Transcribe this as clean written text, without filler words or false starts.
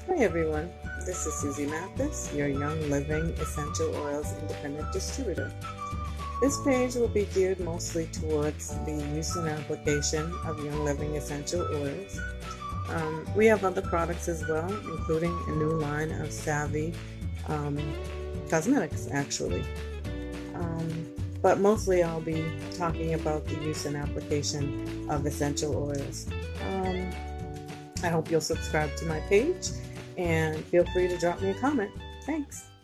Hi everyone, this is Susie Mathis, your Young Living Essential Oils Independent Distributor. This page will be geared mostly towards the use and application of Young Living Essential Oils. We have other products as well, including a new line of Savvy cosmetics actually. But mostly I'll be talking about the use and application of essential oils. I hope you'll subscribe to my page and feel free to drop me a comment. Thanks.